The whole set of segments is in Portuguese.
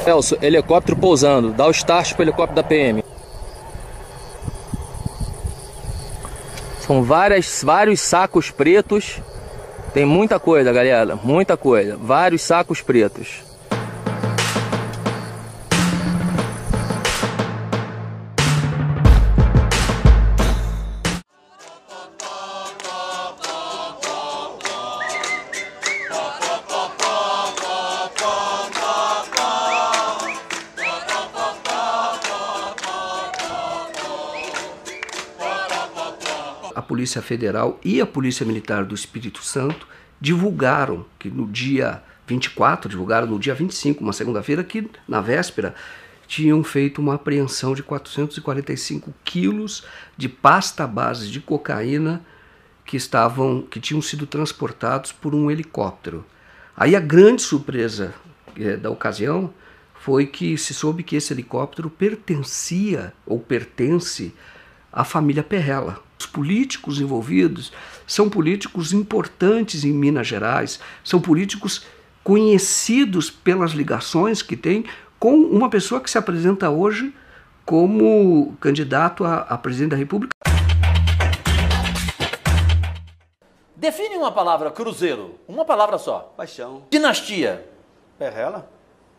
Celso, helicóptero pousando. Dá o start pro helicóptero da PM. São vários sacos pretos. Tem muita coisa, galera. Muita coisa. Vários sacos pretos. A Polícia Federal e a Polícia Militar do Espírito Santo divulgaram que no dia 24, divulgaram no dia 25, uma segunda-feira, que na véspera tinham feito uma apreensão de 445 quilos de pasta base de cocaína que tinham sido transportados por um helicóptero. Aí a grande surpresa da ocasião foi que se soube que esse helicóptero pertencia ou pertence à família Perrella. Os políticos envolvidos são políticos importantes em Minas Gerais, são políticos conhecidos pelas ligações que tem com uma pessoa que se apresenta hoje como candidato a presidente da República. Define uma palavra, cruzeiro. Uma palavra só. Paixão. Dinastia. Perrella?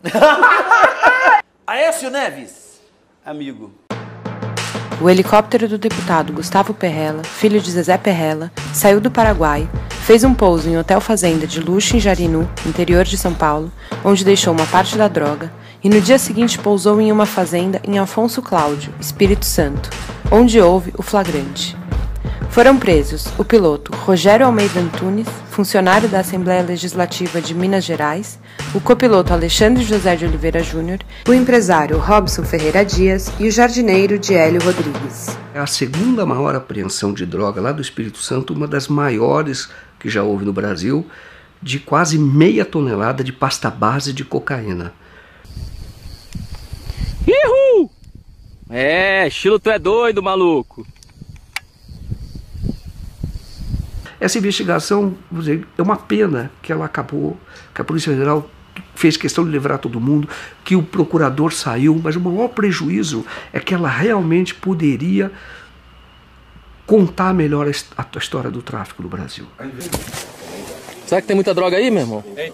Aécio Neves. Amigo. O helicóptero do deputado Gustavo Perrella, filho de Zezé Perrella, saiu do Paraguai, fez um pouso em hotel fazenda de luxo em Jarinu, interior de São Paulo, onde deixou uma parte da droga, e no dia seguinte pousou em uma fazenda em Afonso Cláudio, Espírito Santo, onde houve o flagrante. Foram presos o piloto Rogério Almeida Antunes, funcionário da Assembleia Legislativa de Minas Gerais, o copiloto Alexandre José de Oliveira Júnior, o empresário Robson Ferreira Dias e o jardineiro Diélio Rodrigues. É a segunda maior apreensão de droga lá do Espírito Santo, uma das maiores que já houve no Brasil, de quase meia tonelada de pasta base de cocaína. Ihu! Estilo tu é doido, maluco. Essa investigação, vou dizer, é uma pena que ela acabou, que a Polícia Federal fez questão de livrar todo mundo, que o procurador saiu, mas o maior prejuízo é que ela realmente poderia contar melhor a história do tráfico no Brasil. Será que tem muita droga aí, meu irmão? Tem.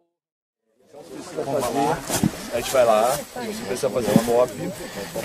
A gente vai lá, você precisa fazer uma cópia.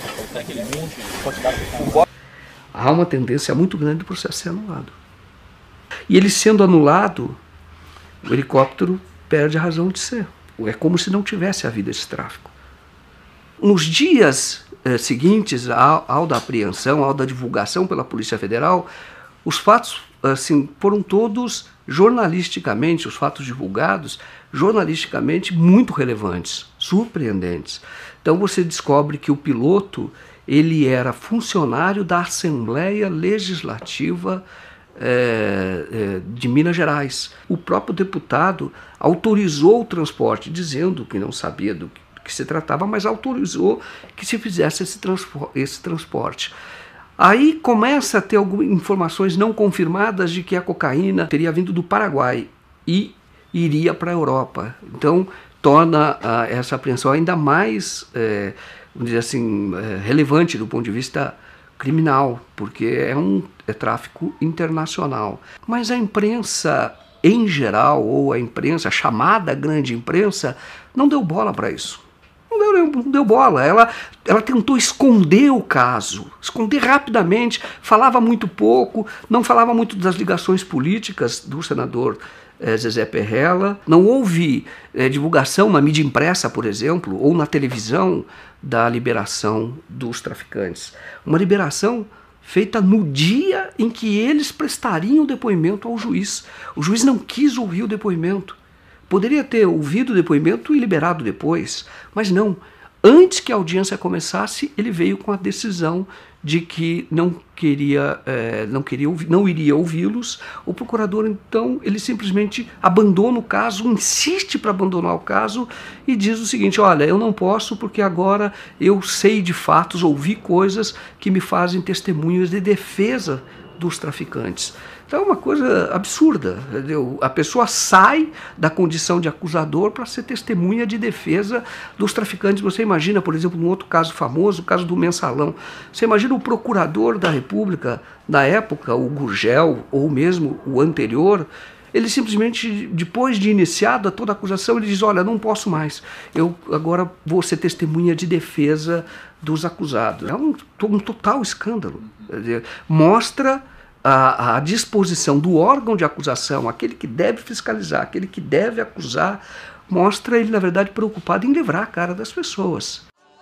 Há uma tendência muito grande do processo ser anulado. E ele sendo anulado, o helicóptero perde a razão de ser. É como se não tivesse havido esse tráfico. Nos dias seguintes ao da apreensão, ao da divulgação pela Polícia Federal, os fatos foram todos jornalisticamente, os fatos divulgados, jornalisticamente muito relevantes, surpreendentes. Então você descobre que o piloto ele era funcionário da Assembleia Legislativa de Minas Gerais. O próprio deputado autorizou o transporte, dizendo que não sabia do que se tratava, mas autorizou que se fizesse esse transporte. Aí começa a ter algumas informações não confirmadas de que a cocaína teria vindo do Paraguai e iria para a Europa. Então torna essa apreensão ainda mais, vamos dizer assim, relevante do ponto de vista criminal, porque é tráfico internacional. Mas a imprensa em geral, ou a imprensa, a chamada grande imprensa, não deu bola para isso. Não deu bola. Ela tentou esconder o caso, esconder rapidamente, falava muito pouco, não falava muito das ligações políticas do senador Zezé Perrella. Não houve divulgação na mídia impressa, por exemplo, ou na televisão da liberação dos traficantes. Uma liberação feita no dia em que eles prestariam o depoimento ao juiz. O juiz não quis ouvir o depoimento. Poderia ter ouvido o depoimento e liberado depois, mas não. Antes que a audiência começasse, ele veio com a decisão de que não iria ouvi-los. O procurador, então, ele simplesmente abandona o caso, insiste para abandonar o caso e diz o seguinte: olha, eu não posso porque agora eu sei de fatos, ouvi coisas que me fazem testemunhas de defesa dos traficantes. Então é uma coisa absurda, entendeu? A pessoa sai da condição de acusador para ser testemunha de defesa dos traficantes. Você imagina, por exemplo, num outro caso famoso, o caso do Mensalão. Você imagina o procurador da República, na época, o Gurgel, ou mesmo o anterior, ele simplesmente, depois de iniciada toda a acusação, ele diz, olha, não posso mais, eu agora vou ser testemunha de defesa dos acusados. É um total escândalo. Mostra a disposição do órgão de acusação, aquele que deve fiscalizar, aquele que deve acusar, mostra ele, na verdade, preocupado em livrar a cara das pessoas.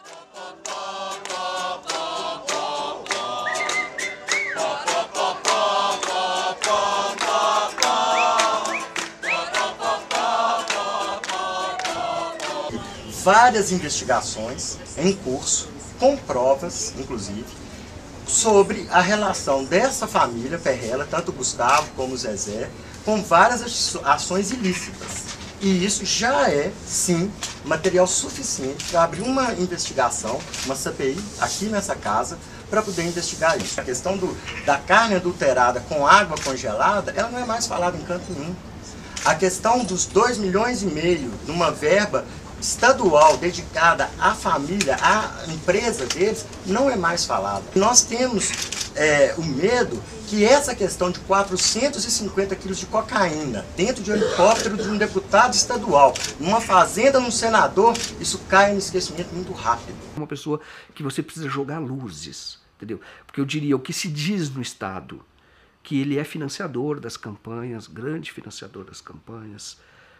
Várias investigações em curso, com provas, inclusive, sobre a relação dessa família Perrella, tanto o Gustavo como o Zezé, com várias ações ilícitas. E isso já é, sim, material suficiente para abrir uma investigação, uma CPI, aqui nessa casa, para poder investigar isso. A questão da carne adulterada com água congelada, ela não é mais falada em canto nenhum. A questão dos 2,5 milhões numa verba estadual dedicada à família, à empresa deles, não é mais falada. Nós temos o medo que essa questão de 450 quilos de cocaína dentro de um helicóptero de um deputado estadual, numa fazenda, num senador, isso cai no esquecimento muito rápido. Uma pessoa que você precisa jogar luzes, entendeu? Porque eu diria, o que se diz no Estado, que ele é financiador das campanhas, grande financiador das campanhas,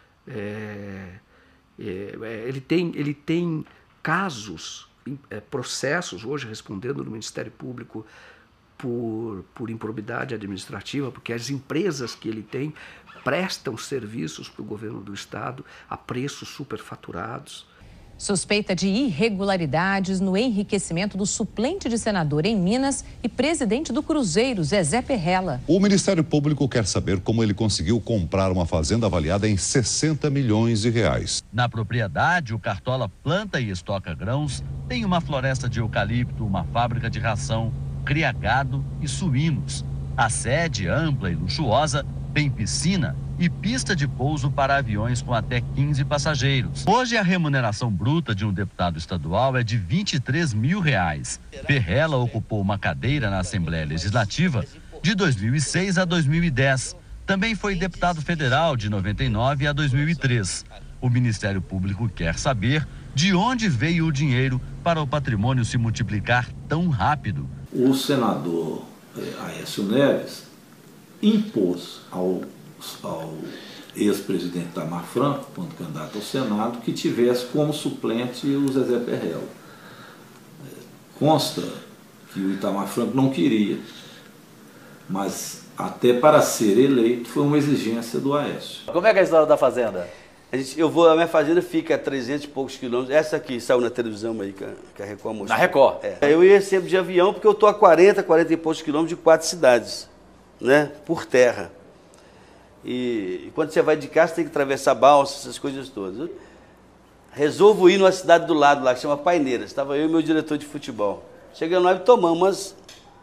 ele tem casos, processos hoje respondendo no Ministério Público por improbidade administrativa, porque as empresas que ele tem prestam serviços para o governo do Estado a preços superfaturados. Suspeita de irregularidades no enriquecimento do suplente de senador em Minas e presidente do Cruzeiro, Zezé Perrella. O Ministério Público quer saber como ele conseguiu comprar uma fazenda avaliada em 60 milhões de reais. Na propriedade, o Cartola planta e estoca grãos, tem uma floresta de eucalipto, uma fábrica de ração, cria gado e suínos. A sede, ampla e luxuosa, tem piscina e pista de pouso para aviões com até 15 passageiros. Hoje a remuneração bruta de um deputado estadual é de R$23 mil. Perrella ocupou uma cadeira na Assembleia Legislativa de 2006 a 2010. Também foi deputado federal de 99 a 2003. O Ministério Público quer saber de onde veio o dinheiro para o patrimônio se multiplicar tão rápido. O senador Aécio Neves impôs ao ex-presidente Itamar Franco, quando candidato ao Senado, que tivesse como suplente o Zezé Perrella. Consta que o Itamar Franco não queria, mas até para ser eleito foi uma exigência do Aécio. Como é que é a história da fazenda? A minha fazenda fica a 300 e poucos quilômetros. Essa aqui saiu na televisão aí, que a Record mostrou. Na Record? Eu ia sempre de avião, porque eu estou a 40 e poucos quilômetros de 4 cidades, né, por terra. E quando você vai de carro, você tem que atravessar balsa, essas coisas todas. Resolvo ir numa cidade do lado lá, que chama Paineiras. Estava eu e meu diretor de futebol. Chegando lá e tomamos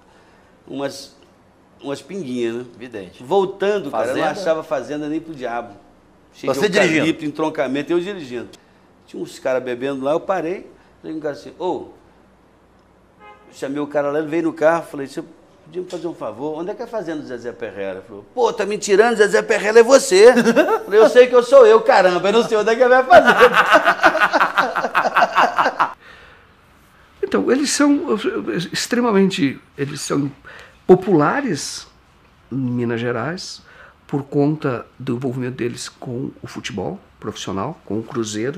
umas pinguinhas, né? Evidente. Voltando, fazenda? Cara, eu não achava fazenda nem pro diabo. Cheio Você de eucalipto, dirigindo? entroncamento, eu dirigindo. Tinha uns caras bebendo lá, eu parei. Falei com o cara assim, chamei o cara lá, ele veio no carro, falei, você podia me fazer um favor? Onde é que é a fazenda do Zezé Perrella? Ele falou, pô, tá me tirando, Zezé Perrella é você. Falei, eu sei que eu sou eu, caramba, eu não sei onde é que é a minha fazenda. Então, eles são populares em Minas Gerais por conta do envolvimento deles com o futebol profissional, com o Cruzeiro.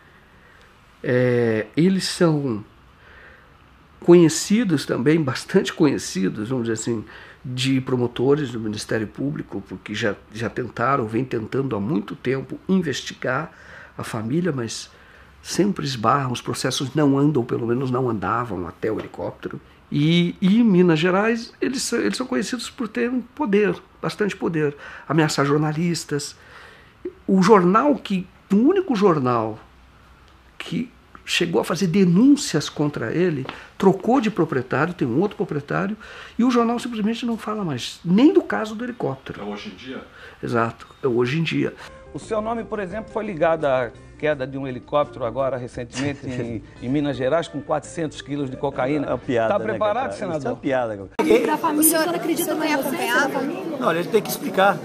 Eles são conhecidos também, bastante conhecidos, vamos dizer assim, de promotores do Ministério Público, porque já tentaram, vem tentando há muito tempo investigar a família, mas sempre esbarram, os processos não andam, pelo menos não andavam até o helicóptero. E em Minas Gerais, eles são conhecidos por terem poder, bastante poder, ameaçar jornalistas. O único jornal que chegou a fazer denúncias contra ele, trocou de proprietário, tem um outro proprietário, e o jornal simplesmente não fala mais, nem do caso do helicóptero. É hoje em dia? Exato, é hoje em dia. O seu nome, por exemplo, foi ligado à queda de um helicóptero agora, recentemente, em Minas Gerais, com 400 quilos de cocaína. É uma piada, Está preparado, né, senador? Isso é uma piada. Da família, o senhor acredita que acompanhar a família? Não, ele tem que explicar,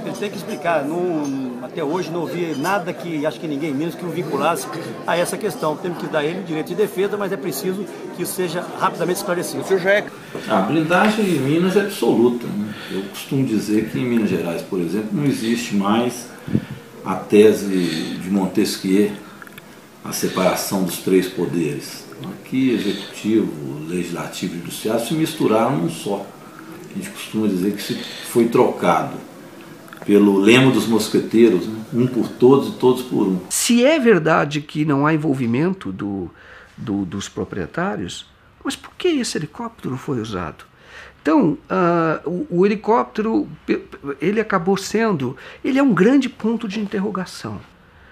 até hoje não ouvi nada que, acho que ninguém menos, que o vinculasse a essa questão. Temos que dar ele direito de defesa, mas é preciso que isso seja rapidamente esclarecido. O senhor já é... A blindagem em Minas é absoluta, né? Eu costumo dizer que em Minas Gerais, por exemplo, não existe mais a tese de Montesquieu, a separação dos três poderes. Aqui, executivo, legislativo e judiciário se misturaram num só. A gente costuma dizer que se foi trocado pelo lema dos mosqueteiros, né? Um por todos e todos por um. Se é verdade que não há envolvimento dos proprietários, mas por que esse helicóptero foi usado? Então, o helicóptero, ele acabou sendo, ele é um grande ponto de interrogação.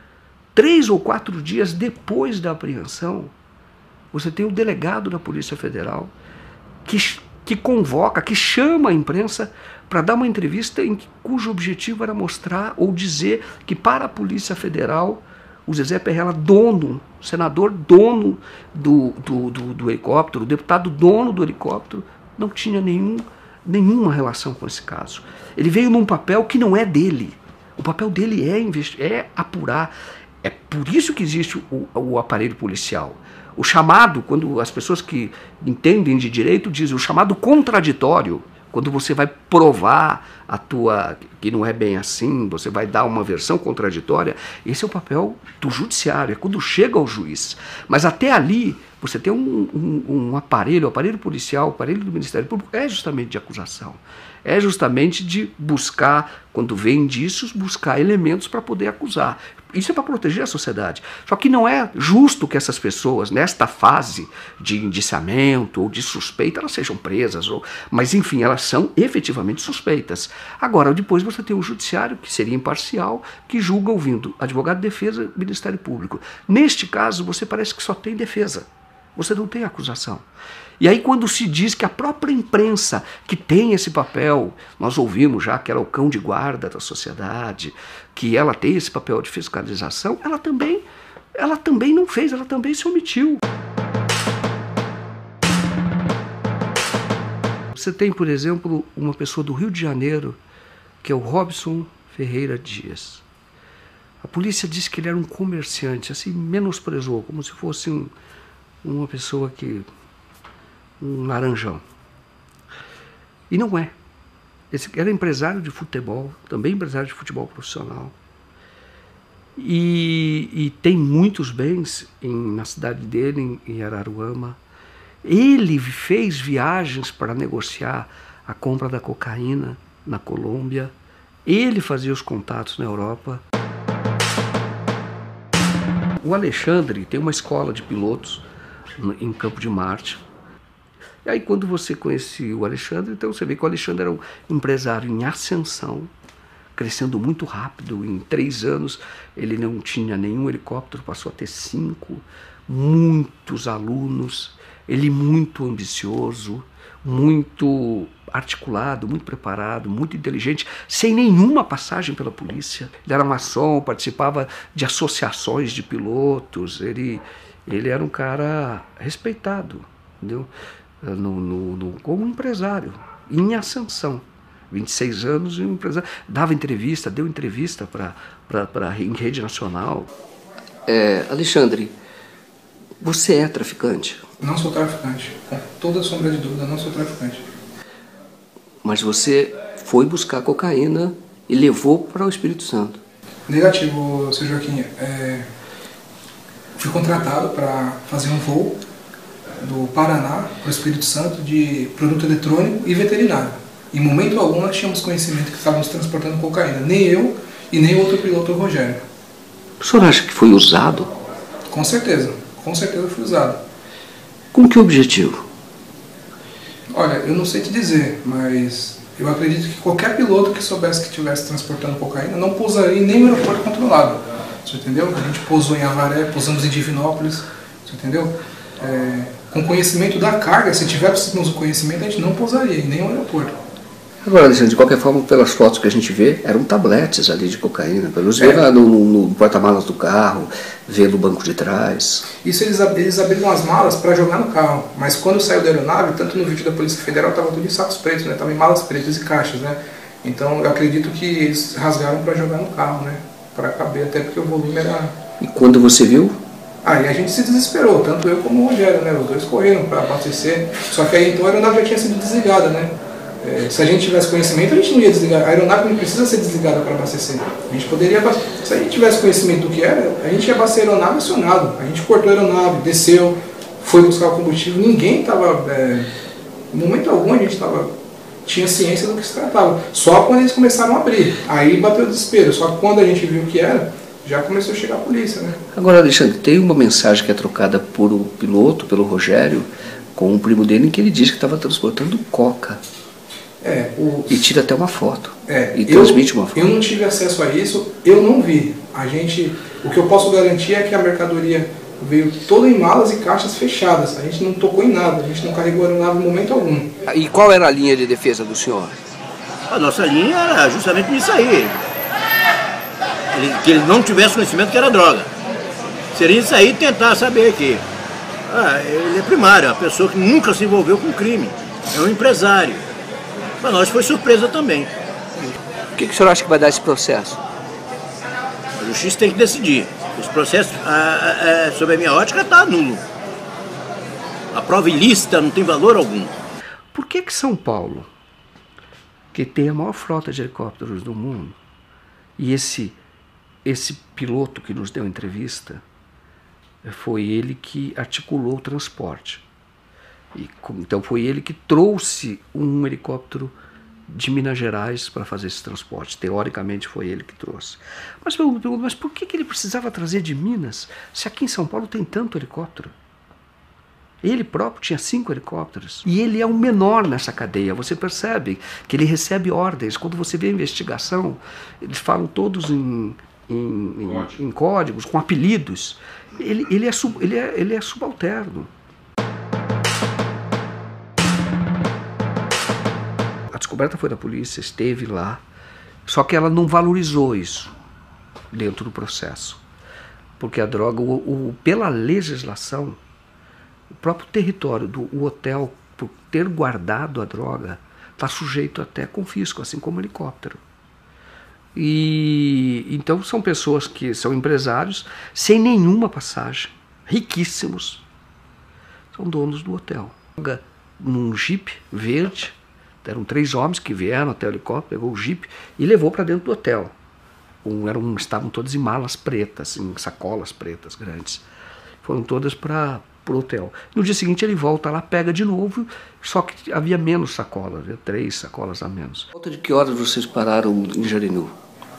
3 ou 4 dias depois da apreensão, você tem o delegado da Polícia Federal que convoca, que chama a imprensa para dar uma entrevista cujo objetivo era mostrar ou dizer que para a Polícia Federal, o Zezé Perrella, dono, senador dono do helicóptero, o deputado dono do helicóptero, não tinha nenhuma relação com esse caso. Ele veio num papel que não é dele. O papel dele é apurar. É por isso que existe o aparelho policial. O chamado, quando as pessoas que entendem de direito dizem, o chamado contraditório, quando você vai provar que não é bem assim, você vai dar uma versão contraditória, esse é o papel do judiciário, é quando chega ao juiz. Mas até ali, você tem um aparelho, o aparelho policial, o aparelho do Ministério Público, é justamente de acusação. É justamente de buscar, quando vê indícios, buscar elementos para poder acusar. Isso é para proteger a sociedade. Só que não é justo que essas pessoas, nesta fase de indiciamento ou de suspeita, elas sejam presas. Mas, enfim, elas são efetivamente suspeitas. Agora, depois você tem o judiciário, que seria imparcial, que julga ouvindo advogado de defesa e Ministério Público. Neste caso, você parece que só tem defesa. Você não tem acusação. E aí quando se diz que a própria imprensa que tem esse papel, nós ouvimos já que ela é o cão de guarda da sociedade, que ela tem esse papel de fiscalização, ela também não fez, ela também se omitiu. Você tem, por exemplo, uma pessoa do Rio de Janeiro, que é o Robson Ferreira Dias. A polícia disse que ele era um comerciante, assim, menosprezou, como se fosse uma pessoa um laranjão. E não é. Esse era empresário de futebol, também empresário de futebol profissional. E tem muitos bens na cidade dele, em Araruama. Ele fez viagens para negociar a compra da cocaína na Colômbia. Ele fazia os contatos na Europa. O Alexandre tem uma escola de pilotos em Campo de Marte. E aí quando você conhecia o Alexandre, então você vê que o Alexandre era um empresário em ascensão, crescendo muito rápido. Em 3 anos ele não tinha nenhum helicóptero, passou a ter 5, muitos alunos, ele muito ambicioso, muito articulado, muito preparado, muito inteligente, sem nenhuma passagem pela polícia. Ele era maçom, participava de associações de pilotos, ele era um cara respeitado, entendeu? Como empresário, em ascensão. 26 anos e um empresário. Deu entrevista em rede nacional. Alexandre, você é traficante? Não sou traficante. Com toda sombra de dúvida, não sou traficante. Mas você foi buscar cocaína e levou para o Espírito Santo? Negativo, seu Joaquim. Fui contratado para fazer um voo do Paraná para o Espírito Santo de produto eletrônico e veterinário. Em momento algum nós tínhamos conhecimento que estávamos transportando cocaína. Nem eu e nem outro piloto, o Rogério. O senhor acha que foi usado? Com certeza foi usado. Com que objetivo? Olha, eu não sei te dizer, mas eu acredito que qualquer piloto que soubesse que estivesse transportando cocaína não pousaria em nenhum aeroporto controlado. Você entendeu? A gente pousou em Avaré, pousamos em Divinópolis. você entendeu? Com conhecimento da carga, se tivéssemos o conhecimento, a gente não pousaria em nenhum aeroporto. Agora, Alexandre, de qualquer forma, pelas fotos que a gente vê, eram tabletes ali de cocaína. Pelos ver no porta-malas do carro, ver no banco de trás. Isso eles abriram as malas para jogar no carro. Mas quando saiu da aeronave, tanto no vídeo da Polícia Federal, estava tudo em sacos pretos, né? Estava em malas pretas e caixas, né? Então eu acredito que eles rasgaram para jogar no carro, né? Para caber, até porque o volume era... E quando você viu? Aí a gente se desesperou, tanto eu como o Rogério, né? Os dois correram para abastecer. Só que aí então a aeronave já tinha sido desligada, né? Se a gente tivesse conhecimento, a gente não ia desligar. A aeronave não precisa ser desligada para abastecer. A gente poderia abastecer. Se a gente tivesse conhecimento do que era, a gente ia abastecer a aeronave acionado. A gente cortou a aeronave, desceu, foi buscar o combustível. Ninguém estava... em momento algum a gente tinha ciência do que se tratava. Só quando eles começaram a abrir. Aí bateu o desespero. Só que quando a gente viu o que era, já começou a chegar a polícia, né? Agora, Alexandre, tem uma mensagem que é trocada por o piloto, pelo Rogério, com o primo dele, em que ele diz que estava transportando coca. E tira até uma foto. E transmite uma foto. Eu não tive acesso a isso, eu não vi. O que eu posso garantir é que a mercadoria veio toda em malas e caixas fechadas. A gente não tocou em nada, a gente não carregou a aeronave em momento algum. E qual era a linha de defesa do senhor? A nossa linha era justamente nisso aí. Que ele não tivesse conhecimento que era droga. Seria isso aí tentar saber que ele é primário, é uma pessoa que nunca se envolveu com crime. É um empresário. Para nós foi surpresa também. O que o senhor acha que vai dar esse processo? A justiça tem que decidir. Os processos, sob a minha ótica, está nulo. A prova ilícita não tem valor algum. Por que São Paulo, que tem a maior frota de helicópteros do mundo, e esse piloto que nos deu entrevista, foi ele que articulou o transporte? Então foi ele que trouxe um helicóptero de Minas Gerais para fazer esse transporte. Teoricamente foi ele que trouxe. Mas eu me pergunto, mas por que ele precisava trazer de Minas, se aqui em São Paulo tem tanto helicóptero? Ele próprio tinha 5 helicópteros. E ele é o menor nessa cadeia. Você percebe que ele recebe ordens. Quando você vê a investigação, eles falam todos em códigos, com apelidos. Ele é subalterno. A descoberta foi da polícia, esteve lá, só que ela não valorizou isso dentro do processo. Porque a droga, pela legislação, o próprio território do hotel, por ter guardado a droga, está sujeito até confisco, assim como o helicóptero. E então são pessoas que são empresários, sem nenhuma passagem, riquíssimos, são donos do hotel. Num Jeep verde, eram 3 homens que vieram até o helicóptero, pegou o Jeep e levou para dentro do hotel. Estavam todos em malas pretas, em sacolas pretas grandes. Foram todas para o hotel. No dia seguinte ele volta lá, pega de novo, só que havia menos sacolas, 3 sacolas a menos. Volta de que horas vocês pararam em Jarinu?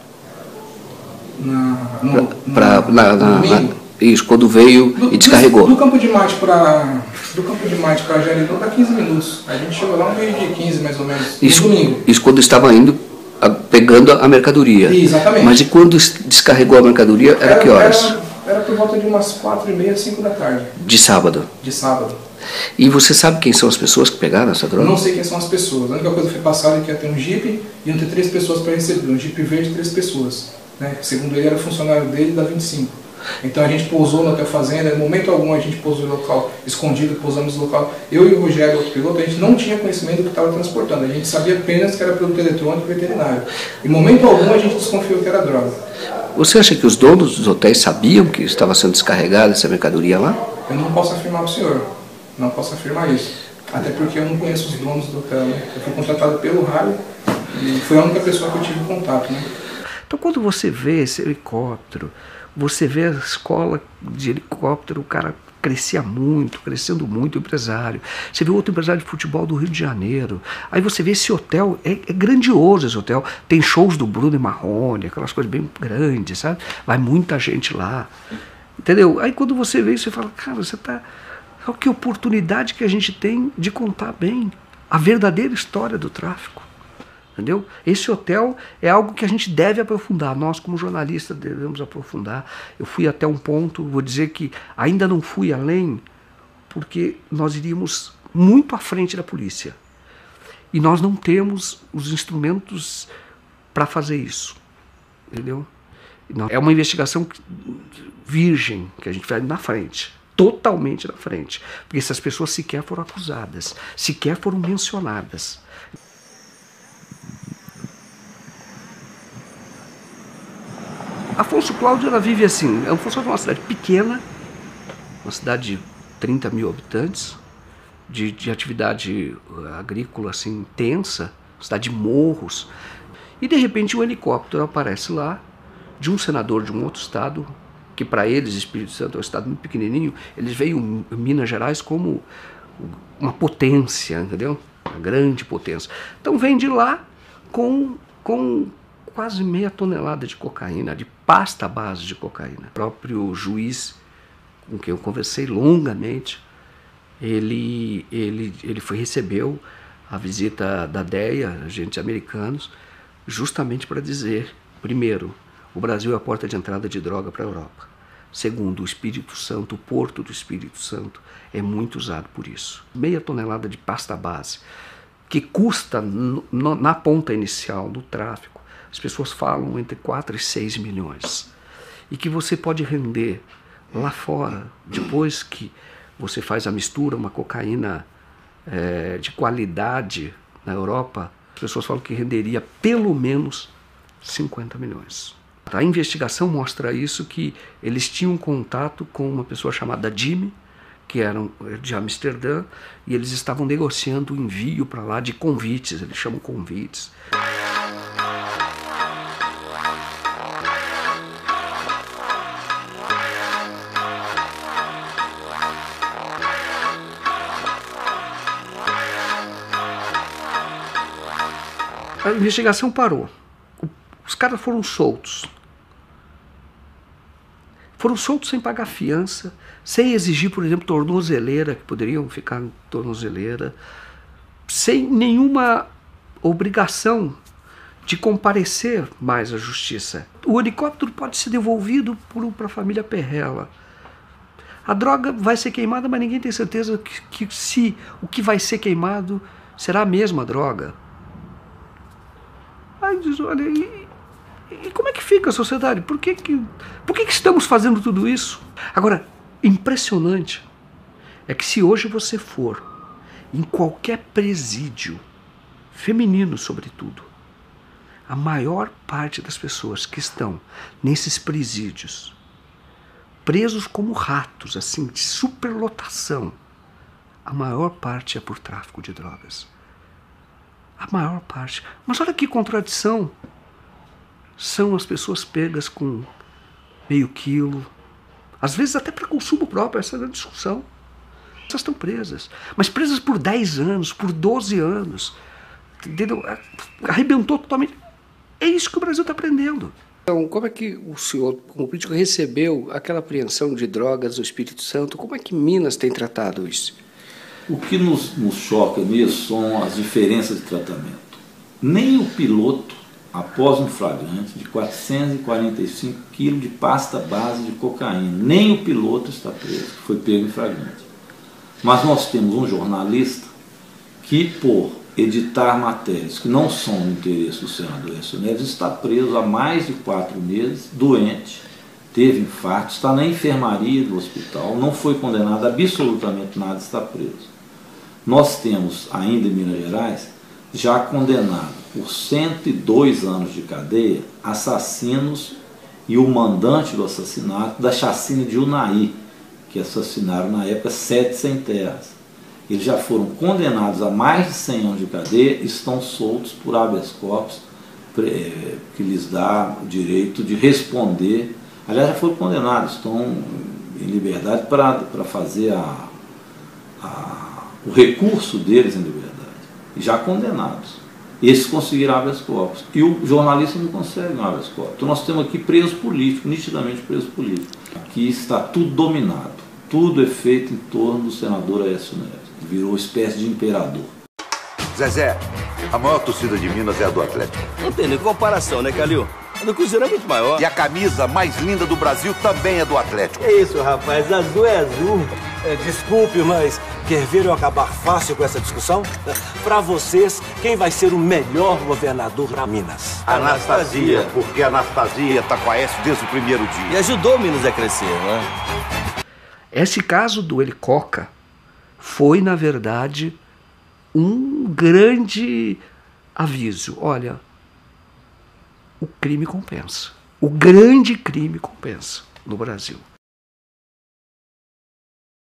Isso, quando veio e descarregou. Do Campo de Marte para Jarinu dá 15 minutos. A gente chegou lá no meio de 15 mais ou menos. Isso quando estava indo, pegando a mercadoria. Exatamente. Mas e quando descarregou a mercadoria, era que horas? Era por volta de umas 4h30, 5 da tarde. De sábado? De sábado. E você sabe quem são as pessoas que pegaram essa droga? Não sei quem são as pessoas. A única coisa que foi passada é que ia ter um Jeep e iam ter 3 pessoas para receber. Um Jeep verde, 3 pessoas. Né? Segundo ele, era funcionário dele da 25. Então a gente pousou no Hotel Fazenda, em momento algum a gente pousou no local escondido, pousamos no local. Eu e o Rogério, outro piloto, a gente não tinha conhecimento do que estava transportando. A gente sabia apenas que era produto eletrônico e veterinário. Em momento algum a gente desconfiou que era droga. Você acha que os donos dos hotéis sabiam que estava sendo descarregada essa mercadoria lá? Eu não posso afirmar para o senhor. Não posso afirmar isso. Até porque eu não conheço os donos do hotel. Né? Eu fui contratado pelo rádio e foi a única pessoa que eu tive contato. Né? Então quando você vê esse helicóptero, você vê a escola de helicóptero, o cara crescia muito, crescendo muito, o empresário. Você vê outro empresário de futebol do Rio de Janeiro. Aí você vê esse hotel, é grandioso esse hotel. Tem shows do Bruno e Marrone, aquelas coisas bem grandes, sabe? Vai muita gente lá, entendeu? Aí quando você vê isso, você fala, cara, você tá... Olha que oportunidade que a gente tem de contar bem a verdadeira história do tráfico. Entendeu? Esse hotel é algo que a gente deve aprofundar, nós como jornalistas devemos aprofundar. Eu fui até um ponto, vou dizer que ainda não fui além, porque nós iríamos muito à frente da polícia. E nós não temos os instrumentos para fazer isso. Entendeu? É uma investigação virgem que a gente vai na frente, totalmente na frente, porque essas pessoas sequer foram acusadas, sequer foram mencionadas. Afonso Cláudio, ela vive assim, Afonso é uma cidade pequena, uma cidade de 30 mil habitantes, de atividade agrícola assim intensa, cidade de morros, e de repente um helicóptero aparece lá, de um senador de um outro estado, que para eles, Espírito Santo é um estado muito pequenininho, eles veem Minas Gerais como uma potência, entendeu? Uma grande potência. Então vem de lá com quase meia tonelada de cocaína, de pasta à base de cocaína. O próprio juiz com quem eu conversei longamente, ele recebeu a visita da DEA, agentes americanos, justamente para dizer, primeiro, o Brasil é a porta de entrada de droga para a Europa. Segundo, o Espírito Santo, o porto do Espírito Santo, é muito usado por isso. Meia tonelada de pasta base, que custa, na ponta inicial do tráfico, as pessoas falam entre 4 e 6 milhões. E que você pode render lá fora, depois que você faz a mistura, uma cocaína de qualidade na Europa, as pessoas falam que renderia pelo menos 50 milhões. A investigação mostra isso, que eles tinham contato com uma pessoa chamada Jimmy, que era de Amsterdã, e eles estavam negociando o envio para lá de convites, eles chamam convites. A investigação parou. Os caras foram soltos. Foram soltos sem pagar fiança, sem exigir, por exemplo, tornozeleira, que poderiam ficar em tornozeleira, sem nenhuma obrigação de comparecer mais à justiça. O helicóptero pode ser devolvido para a família Perrella. A droga vai ser queimada, mas ninguém tem certeza que se o que vai ser queimado será a mesma droga. Aí diz, olha, e como é que fica a sociedade? Por que estamos fazendo tudo isso? Agora, impressionante é que se hoje você for em qualquer presídio, feminino sobretudo, a maior parte das pessoas que estão nesses presídios, presos como ratos, assim, de superlotação, a maior parte é por tráfico de drogas. A maior parte. Mas olha que contradição. São as pessoas pegas com meio quilo, às vezes até para consumo próprio, essa é a discussão. Essas estão presas, mas presas por 10 anos, por 12 anos. Entendeu? Arrebentou totalmente. É isso que o Brasil está aprendendo. Então, como é que o senhor, como político, recebeu aquela apreensão de drogas no Espírito Santo? Como é que Minas tem tratado isso? O que nos choca nisso são as diferenças de tratamento. Nem o piloto, após um flagrante de 445 quilos de pasta base de cocaína, nem o piloto está preso, que foi pego em flagrante. Mas nós temos um jornalista que, por editar matérias que não são do interesse do senador Aécio Neves, está preso há mais de 4 meses, doente, teve infarto, está na enfermaria do hospital, não foi condenado a absolutamente nada, está preso. Nós temos ainda em Minas Gerais, já condenado por 102 anos de cadeia, assassinos e o mandante do assassinato da chacina de Unai, que assassinaram na época 7 sem-terras. Eles já foram condenados a mais de 100 anos de cadeia e estão soltos por habeas corpus, que lhes dá o direito de responder. Aliás, já foram condenados, estão em liberdade para fazer o recurso deles em liberdade, e já condenados. Esses conseguiram habeas corpus. E o jornalista não consegue um habeas corpus. Então nós temos aqui preso político, nitidamente preso político. Aqui está tudo dominado. Tudo é feito em torno do senador Aécio Neves. Virou espécie de imperador. Zezé, a maior torcida de Minas é a do Atlético. Não tem nem comparação, né, Calil? A do Cruzeiro é muito maior. E a camisa mais linda do Brasil também é do Atlético. É isso, rapaz. Azul é azul. Desculpe, mas quer ver eu acabar fácil com essa discussão? Para vocês, quem vai ser o melhor governador para Minas? Anastasia, porque a Anastasia está com a Aécio desde o primeiro dia. E ajudou Minas a crescer, né? Esse caso do Helicoca foi, na verdade, um grande aviso. Olha, o crime compensa. O grande crime compensa no Brasil.